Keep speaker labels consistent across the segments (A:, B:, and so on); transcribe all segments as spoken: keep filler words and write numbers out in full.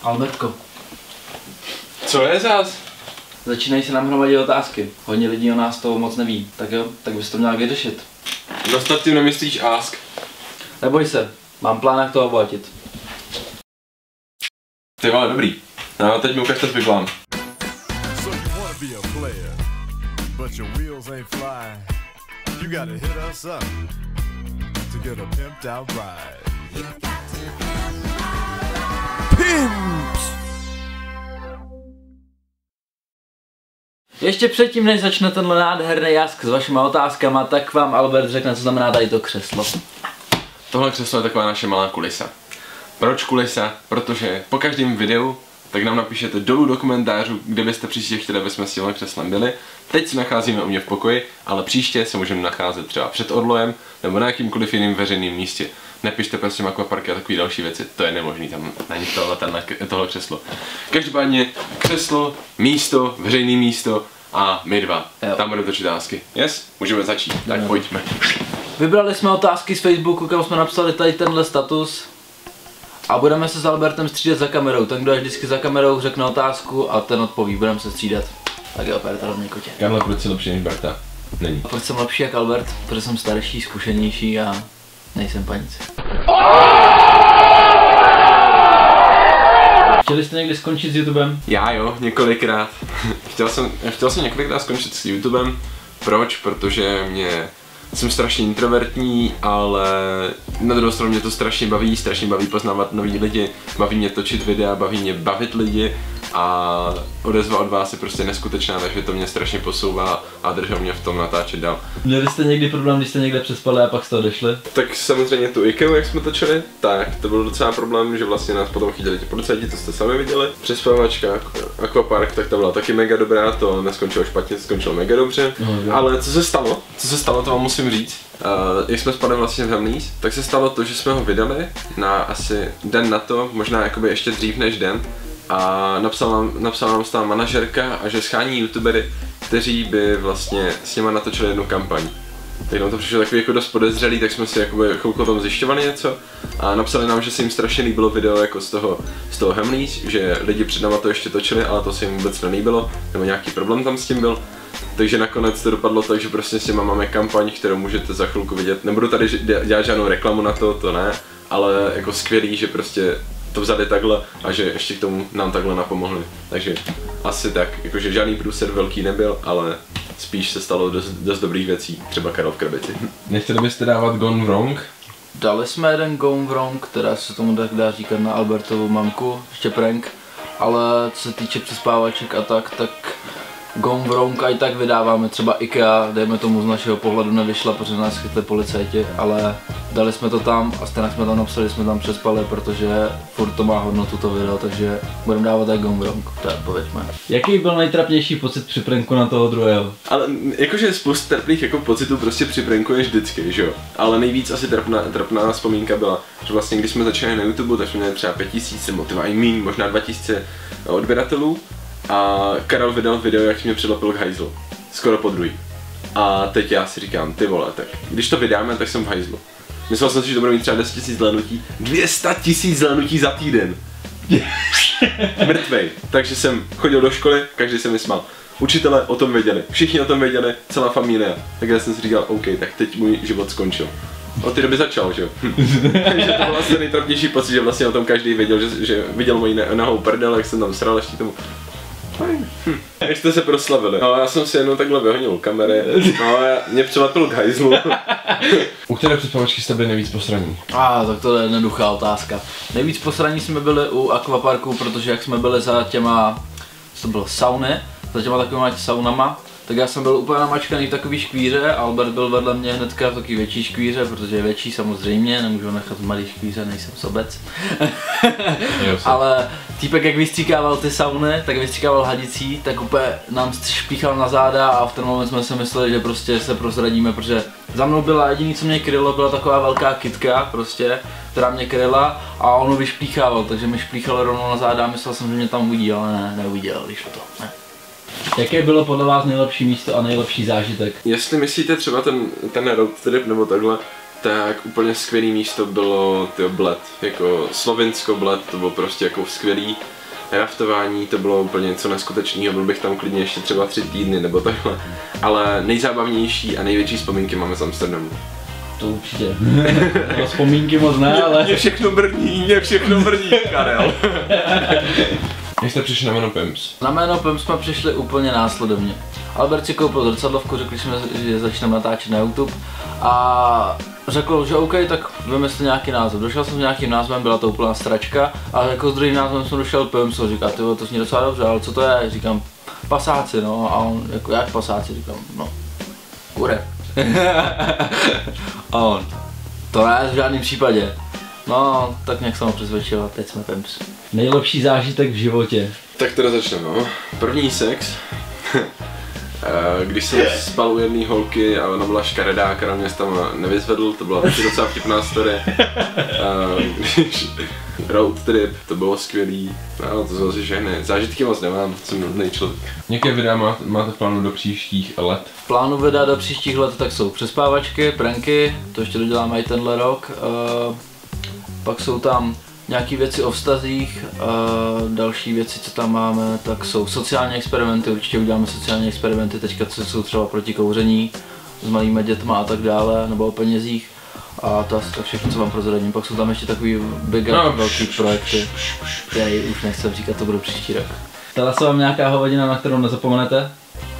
A: Albertko.
B: Co je zás?
A: Začínají se nám hromadit otázky. Hodně lidí o nás toho moc neví. Tak jo, tak bys to měl vyřešit.
B: Dostat tím nemyslíš ask?
A: Neboj se, mám plán, jak to obohatit.
B: Ty vole, dobrý. No, teď mi ukažte svůj plán.
A: Ještě předtím, než začne tenhle nádherný jask s vašima otázkama, tak vám Albert řekne, co znamená tady to křeslo.
B: Tohle křeslo je taková naše malá kulisa. Proč kulisa? Protože po každém videu tak nám napíšete dolů do komentářů, kde byste příště chtěli, aby jsme s tímhle křeslem byli. Teď se nacházíme u mě v pokoji, ale příště se můžeme nacházet třeba před Orlojem nebo na jakýmkoliv jiným veřejným místě. Nepište prosím akvaparky a takové další věci, to je nemožný, tam není tohle, tenhle, tohle křeslo. Každopádně křeslo, místo, veřejné místo a my dva. Jo. Tam budeme točit otázky. Yes? Můžeme začít, tak no. Pojďme.
A: Vybrali jsme otázky z Facebooku, kam jsme napsali tady tenhle status. A budeme se s Albertem střídat za kamerou. Ten, kdo je vždycky za kamerou, řekne otázku a ten odpoví. Budeme se střídat. Tak jo, Berta, hlavně kotě.
B: Karle, proč jsi lepší než Berta? Není.
A: A proč jsem lepší jak Albert? Protože jsem starší, zkušenější a nejsem panic. Chtěli jste někdy skončit s YouTubem?
B: Já jo, několikrát. chtěl, jsem, chtěl jsem několikrát skončit s YouTubem. Proč? Protože mě... Jsem strašně introvertní, ale na druhou stranu mě to strašně baví, strašně baví poznávat nový lidi, baví mě točit videa, baví mě bavit lidi a odezva od vás je prostě neskutečná, takže to mě strašně posouvá a držel mě v tom natáčet dál.
A: Měli jste někdy problém, když jste někde přespali a pak jste odešli?
B: Tak samozřejmě tu IKEA, jak jsme točili, tak to byl docela problém, že vlastně nás potom chytili ti policajti, to jste sami viděli. Přespavačka, Aquapark, tak to byla taky mega dobrá, to neskončilo špatně, skončilo mega dobře. No, ale co se stalo? Co se stalo, to vám musím říct. Uh, jak jsme spali vlastně v Hamleys, tak se stalo to, že jsme ho vydali na asi den na to, možná jakoby ještě dřív než den. A napsala nám, napsala nám stala manažerka a že schání youtubery, kteří by vlastně s nima natočili jednu kampaň. Tak nám to přišlo takový jako dost podezřelý, tak jsme si jakoby chvilku o tom zjišťovali něco a napsali nám, že se jim strašně líbilo video jako z toho, z toho Hamleys, že lidi před náma to ještě točili, ale to se jim vůbec nelíbilo, nebo nějaký problém tam s tím byl. Takže nakonec to dopadlo tak, že prostě s těma máme kampaň, kterou můžete za chvilku vidět. Nebudu tady dělat žádnou reklamu na to, to ne, ale jako skvělý, že prostě to vzali takhle a že ještě k tomu nám takhle napomohli. Takže asi tak, jakože žádný průser velký nebyl, ale spíš se stalo dost, dost dobrých věcí, třeba Karel v krabici. Nechtěli byste dávat Gone Wrong?
A: Dali jsme jeden Gone Wrong, která se tomu tak dá říkat na Albertovu mamku, ještě prank, ale co se týče přespávaček a tak, tak Gone Wrong i tak vydáváme, třeba IKEA, dejme tomu z našeho pohledu nevyšla, protože nás chytli policajti, ale dali jsme to tam a stejně jsme tam napsali, jsme tam přespali, protože furt to má hodnotu to video, takže budeme dávat tak Gone Wrong, tak pověďme. Jaký byl nejtrapnější pocit při pranku na toho druhého?
B: Ale jakože spoustu trapných jako pocitů prostě při pranku je vždycky, že jo? Ale nejvíc asi trapná, trapná vzpomínka byla, že vlastně když jsme začali na YouTube, tak jsme měli třeba pět tisíc, nebo i míň, možná dva tisíce odběratelů. A Karel vydal video, jak mě přilepil k hajzlu. Skoro po druhý. A teď já si říkám, ty vole, tak když to vydáme, tak jsem v hajzlu. Myslel jsem si, že to bude mít třeba deset tisíc zhlédnutí. dvě stě tisíc zhlédnutí za týden. Mrtvej. Takže jsem chodil do školy, každý se mi smál. Učitelé o tom věděli, všichni o tom věděli, celá familie. Tak já jsem si říkal, OK, tak teď můj život skončil. Od té doby začal, že jo? Takže to byl asi nejtrapnější pocit, že vlastně o tom každý věděl, že, že viděl moji nahou prdel, jak jsem tam sral ještě tomu. Hm. Jak jste se proslavili? No, já jsem si jenom takhle vyhonil kamery, no a mě přilepil k hajzlu. U které přespavačky jste byli nejvíc posraní?
A: A ah, tak to je jednoduchá otázka. Nejvíc posraní jsme byli u Aquaparku, protože jak jsme byli za těma, co to bylo, sauny, za těma takovýma saunama, tak já jsem byl úplně namačkaný v takový škvíře, Albert byl vedle mě hnedka v takový větší škvíře, protože je větší samozřejmě, nemůžu nechat malý škvíře, nejsem sobec. Ale týpek jak vystříkával ty sauny, tak vystříkával hadicí, tak úplně nám špíchal na záda a v ten moment jsme si mysleli, že prostě se prozradíme, protože za mnou byla jediný, co mě krylo, byla taková velká kytka prostě, která mě kryla a on ho vyšplíchával, takže mi šplíchal rovnou na záda a myslel jsem, že mě tam uvidí, ale ne, neuviděl, když to, ne. Jaké bylo podle vás nejlepší místo a nejlepší zážitek?
B: Jestli myslíte třeba ten, ten road trip nebo takhle, tak úplně skvělý místo bylo tyjo Bled, jako Slovinsko Bled, to bylo prostě jako skvělý raftování, to bylo úplně něco neskutečného, byl bych tam klidně ještě třeba tři týdny nebo takhle, ale nejzábavnější a největší vzpomínky máme z Amsterdamu.
A: To určitě. No, vzpomínky moc ne, ale...
B: Mě všechno brní, mě všechno brní, Karel. Jak jste přišli na jméno Pimps?
A: Na jméno Pimps jsme přišli úplně následovně. Albert si koupil zrcadlovku, řekli jsme, že začneme natáčet na YouTube a řekl, že OK, tak vymysli nějaký název. Došel jsem s nějakým názvem, byla to úplná sračka a jako s druhým názvem jsem došel Pimps a říká, tyjo, to zní docela dobře, ale co to je? Říkám, pasáci, no, a on jako, jak pasáci? Říkám, no, kure. A on, to ne, v žádném případě. No, tak nějak jsem ho přesvědčil a teď jsme Pimps. Nejlepší zážitek v životě.
B: Tak teda začneme, no. První sex. Když jsem spal u jedné holky a ona byla škaredá, Karel mě tam nevyzvedl, to byla taky docela vtipná story. Když road trip, to bylo skvělý, no, to jsou asi všechny. Zážitky moc nemám, jsem nudný člověk. Jaké videa máte, máte v plánu do příštích let?
A: V plánu videa do příštích let tak jsou přespávačky, pranky, to ještě doděláme i tenhle rok. Uh, pak jsou tam nějaké věci o vztazích, uh, další věci, co tam máme, tak jsou sociální experimenty, určitě uděláme sociální experimenty teďka, co jsou třeba proti kouření, s malými dětma a tak dále, nebo o penězích. A to asi tak všechno, co vám prozradím. Pak jsou tam ještě takový big no, velký projekty, které už nechci říkat, to bude příští rok. Stala se vám nějaká hovadina, na kterou nezapomenete?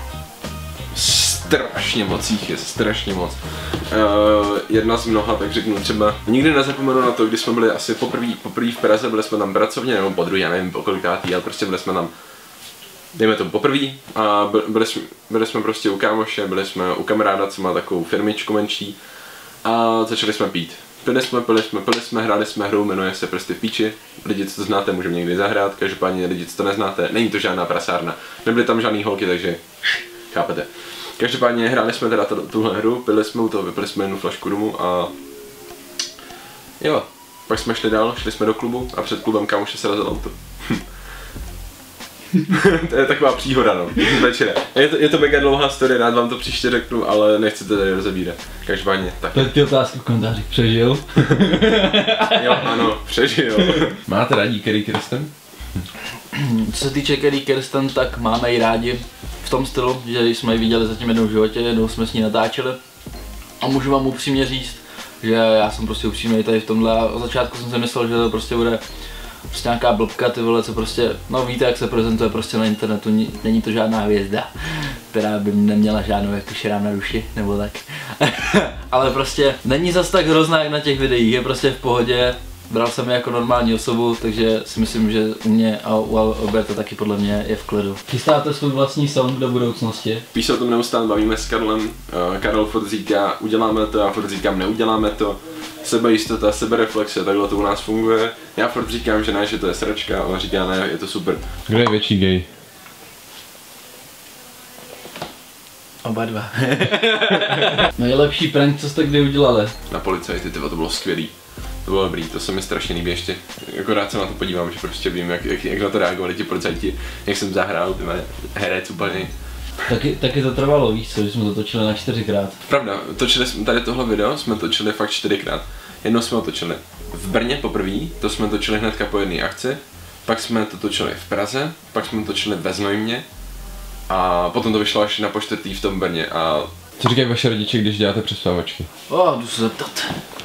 B: Strašně moc jich je, strašně moc. Uh, jedna z mnoha, tak řeknu třeba, nikdy nezapomenu na to, když jsme byli asi poprvé poprvé v Praze, byli jsme tam pracovně, nebo po druhý, já nevím po kolikátý, ale prostě byli jsme tam, dejme to poprvé, a byli jsme, byli jsme prostě u kámoše, byli jsme u kamaráda, co má takovou firmičku menší, a začali jsme pít. Pili jsme, pili jsme, pili jsme, hráli jsme hru, jmenuje se Prsty v píči. Lidi, co to znáte, můžeme někdy zahrát, každopádně lidi, co to neznáte, není to žádná prasárna. Nebyly tam žádný holky, takže chápete. Každopádně hráli jsme teda tuhle hru, pili jsme u toho, vypili jsme jednu flašku rumu a jo, pak jsme šli dál, šli jsme do klubu a před klubem kámoše se razil auto. To je taková příhoda, no, večera. Je to, je to mega dlouhá story, rád vám to příště řeknu, ale nechci to tady rozebírat. Každopádně tak.
A: To je ty otázky v komentářích, přežil?
B: Jo, ano, přežil. Máte rádi Kerry Kirsten?
A: Co se týče Kerry Kirsten, tak máme ji rádi v tom stylu, že jsme ji viděli zatím jednou v životě, jednou jsme s ní natáčeli. A můžu vám upřímně říct, že já jsem prostě upřímný tady v tomhle a od začátku jsem si myslel, že to prostě bude prostě nějaká blbka, ty vole, co prostě, no víte, jak se prezentuje prostě na internetu, není to žádná hvězda, která by neměla žádnou jako šrám na duši, nebo tak. Ale prostě není zas tak hrozná jak na těch videích, je prostě v pohodě, bral jsem ji jako normální osobu, takže si myslím, že u mě a u Alberta taky podle mě je v klidu. Chystáte svůj vlastní song do budoucnosti?
B: Píš se o tom neustále bavíme s Karlem, uh, Karel furt říká, uděláme to, já furt říkám, neuděláme to. Sebejistota, sebereflexe, takhle to u nás funguje. Já furt říkám, že ne, že to je sračka, ale říká ne, je to super. Kdo je větší gay?
A: Oba dva. Nejlepší prank, co jste kdy udělali?
B: Na policajty, tyvo, to bylo skvělý. To bylo dobrý, to se mi strašně líbí ještě. Jako rád se na to podívám, že prostě vím, jak, jak, jak na to reagovali ti policajti, jak jsem zahrál, tyma herec úplně.
A: Taky, taky to trvalo, víš co, že jsme to točili na čtyřikrát.
B: Pravda, točili jsme tady tohle video, jsme točili fakt čtyřikrát. Jednou jsme ho točili v Brně poprvé, to jsme točili hnedka po jedné akci, pak jsme to točili v Praze, pak jsme to točili ve Znojmě a potom to vyšlo až na počtvrtý v tom Brně a... Co říkají vaše rodiče, když děláte přespávačky?
A: O, jdu se zeptat.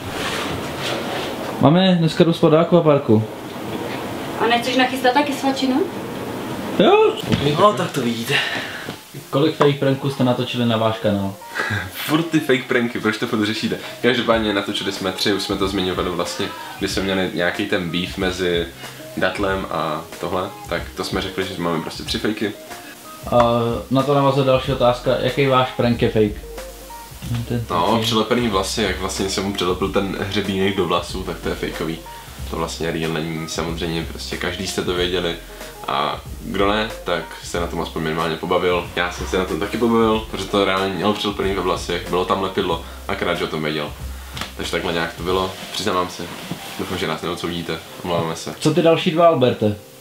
A: Mami, dneska jdu spát do akvaparku.
C: A nechceš nachystat taky svačinu?
A: Jo. No, tak to vidíte. Kolik fake pranků jste natočili na váš kanál?
B: Furt ty fake pranky, proč to furt řešíte? Každopádně natočili jsme tři, už jsme to zmiňovali vlastně, když jsme měli nějaký ten beef mezi Datlem a tohle, tak to jsme řekli, že máme prostě tři fakey.
A: A na to navazuje další otázka, jaký váš prank je fake?
B: Ten no, přilepený vlasy, jak vlastně jsem mu přilepil ten hřebínek do vlasů, tak to je fakeový. To vlastně real není, samozřejmě prostě každý jste to věděli. A kdo ne, tak se na tom aspoň minimálně pobavil. Já jsem se na tom taky pobavil, protože to reálně mělo přilepený ve vlasech, bylo tam lepidlo, akorát, že o tom věděl. Takže takhle nějak to bylo, přiznám se. Doufám, že nás neodsoudíte, omlouváme se.
A: Co ty další dva, Alberte?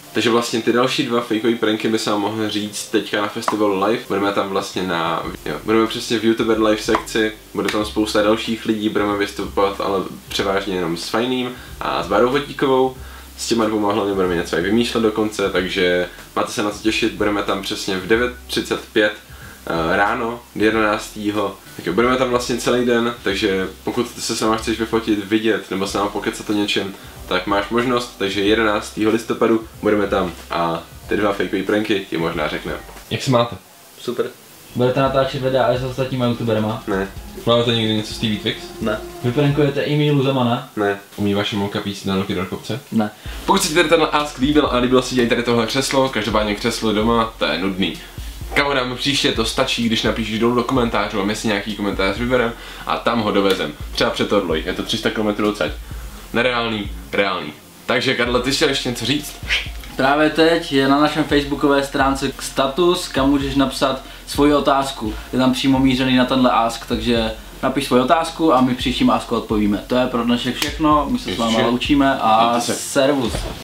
B: Takže vlastně ty další dva fakeové pranky by se vám mohli říct teďka na festivalu live. Budeme tam vlastně na, jo, budeme přesně v YouTuber live sekci, bude tam spousta dalších lidí, budeme vystupovat, ale převážně jenom s Fajným a s Bárou Votíkovou. S těma dvouma hlavně budeme něco i vymýšlet dokonce, takže máte se na co těšit, budeme tam přesně v devět třicet pět uh, ráno, jedenáctého Tak jo, budeme tam vlastně celý den, takže pokud se s náma chceš vyfotit, vidět nebo s náma pokecat o něčem, tak máš možnost, takže jedenáctého listopadu budeme tam a ty dva fakeové pranky ti možná řekneme. Jak se máte?
A: Super. Budete natáčet videa i s ostatníma youtuberama?
B: Ne.
D: Máte někdy něco z T V Twix?
A: Ne. Vyprankujete i Mílu Zemana?
B: Ne.
D: Umí vaše molka píst na nohy do kopce?
A: Ne.
B: Pokud se ti tady ten ask líbil a líbilo se ti tady tohle křeslo, každopádně křeslo doma, to je nudný. Kamarád, příště to stačí, když napíšeš dolů do komentářů a my si nějaký komentář vyberem a tam ho dovezem. Třeba před Orloj, je to tři sta kilometrů odsaď. Nereálný, reálný. Takže Karle, ty jsi chtěl ještě něco říct?
A: Právě teď je na našem facebookové stránce status, kam můžeš napsat svoji otázku. Je tam přímo mířený na tenhle ask, takže napiš svoji otázku a my příštím asku odpovíme. To je pro dnešek všechno, my se s váma loučíme a servus.